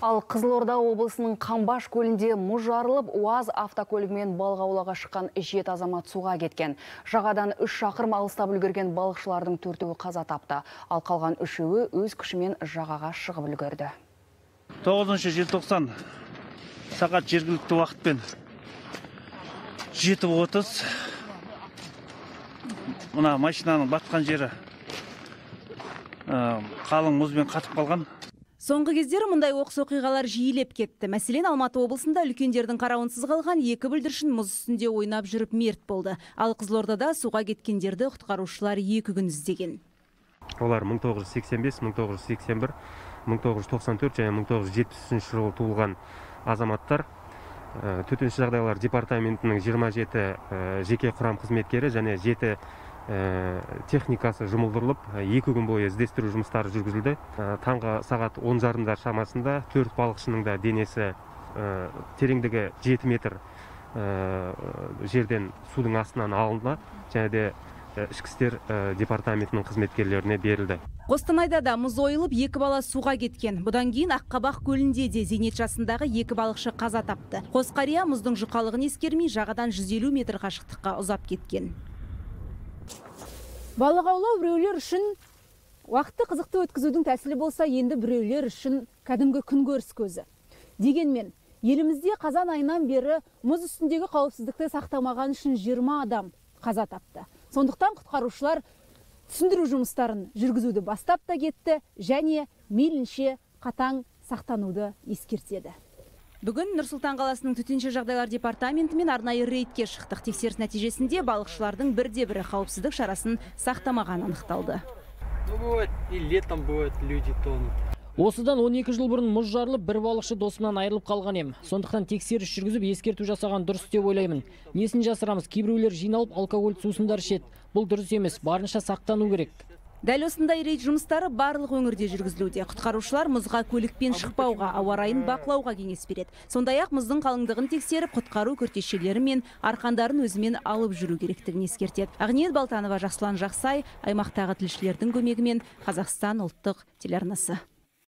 Ал Қызылорда облысының Қамбаш көлінде мұз жарылып, УАЗ автокөлігімен балық аулауға шыққан 7 азамат суға кеткен. Жағадан 3 шақырым алыстап үлгерген балықшылардың 4-і қаза тапты. Ал қалған 3-і өз күшімен жағаға шығып үлгерді. 9 желтоқсан сағат жергілікті уақытпен 7:30 мына машинаның батқан жері қалың мұзбен қатып қалған. Соңғы кездері мұндай оқыс оқиғалар жиілеп кетті. Мәселен, Алматы облысында үлкендердің қарауынсыз қалған 2 бүлдіршін мұз үстінде ойнап жүріп мерт болды. Ал Қызылордада суға кеткендерді құтқарушылар 2 күн іздеген. Олар 1985, 1981, 1994 және 1973 жылы туылған азаматтар. Төтенше жағдайлар департаментінің 27 жеке құрам қызметкері және 7 техникасы жұмылдырылып, 2 күн бойы іздестіру жұмыстары жүргізілді. Таңғы сағат 10:30 шамасында 4 балықшының да денесі тереңдігі 7 метр жерден судың астынан алынды және де ішкі істер департаментінің қызметкерлеріне берілді. Қостанайда да мұз ойылып 2 бала суға кеткен. Бұдан кейін Аққабақ көлінде де зейнет жасындағы 2 балықшы қаза тапты. Қос қария мұздың жұқалығын ескермей жағадан 150 метр қашықтыққа ұзап кеткен. Балық аулау біреулер үшін уақытты қызықты өткізудің тәсілі болса, енді біреулер үшін кәдімгі күнкөріс көзі. Дегенмен, елімізде қазан айынан бері мұз үстіндегі қауіпсіздікті сақтамаған үшін 20 адам қаза тапты. Сондықтан құтқарушылар түсіндіру жұмыстарын жүргізуді бастап та кетті және мейлінше қатаң сақтануды ескертеді. Бүгін Нұр-Сұлтан қаласының төтенше жағдайлар департаменті мен арнайы рейдке шықтық. Тексеріс нәтижесінде балықшылардың бірде-бірі қауіпсіздік шарасын сақтамаған анықталды. И летом бывает, люди тонут. Осыдан 12 жыл бұрын мұз жарылып, бір балықшы досымнан айырылып қалған ем. Сондықтан тексеріс жүргізіп, ескерту жасаған дұрыс деп ойлаймын. Несін жасырамыз, кейбіреулер жиналып алкоголь сусындар ішеді. Бұл дұрыс емес, барынша сақтану керек. Дәл осындай рейд жұмыстары барлық өңірде жүргізілуде. Құтқарушылар мұзға көлікпен шықпауға, ауа райын бақылауға кеңес береді. Сондай-ақ мұздың қалыңдығын тексеріп, құтқару күртешелері мен арқандарын өзімен алып жүру керектігін ескертеді. Ақниет Балтанова, Жақсылан Жақсай, аймақтағы тілшілердің көмегімен Қазақстан ұлттық телеарнасы.